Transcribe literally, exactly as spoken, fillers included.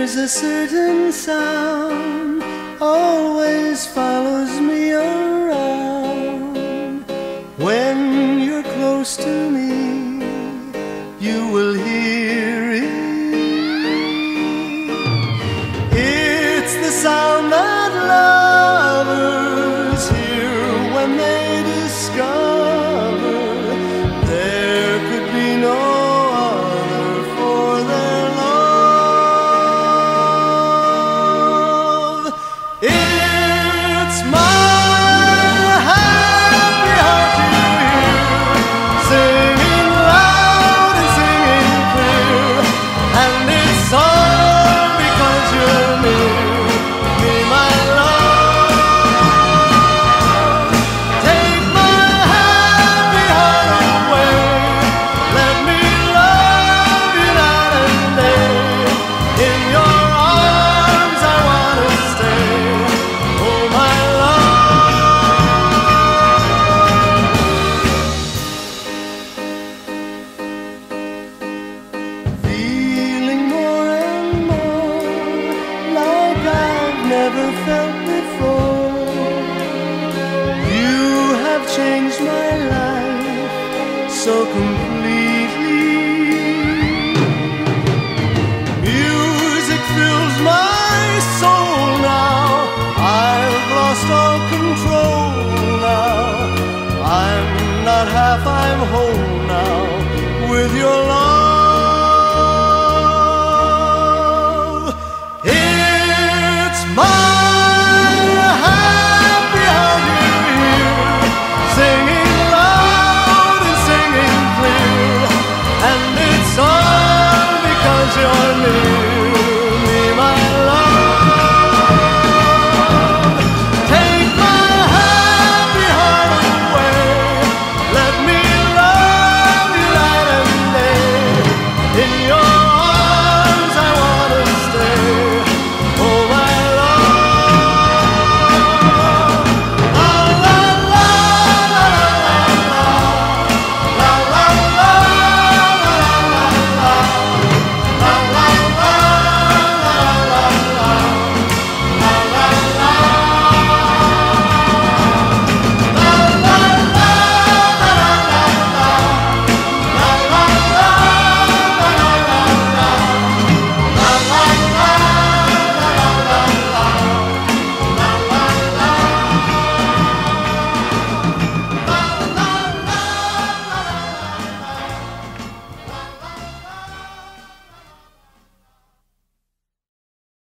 There's a certain sound always follows me around. When you're close to me, you will hear it. It's the sound that lovers hear when they discover there could be no other for their love. It's my happy heart you hear, singing loud and singing clear, and it's all because you're near me, my love. Take my happy heart away, let me love you night and day. In your arms I wanna stay, oh my love. Feeling more and more like I've never felt before. You have changed my life so completely. Music fills my soul now. I've lost all control now. I'm not half, I'm whole now with your love. It's my happy heart you hear, singing loud and singing clear, and it's all because you're near.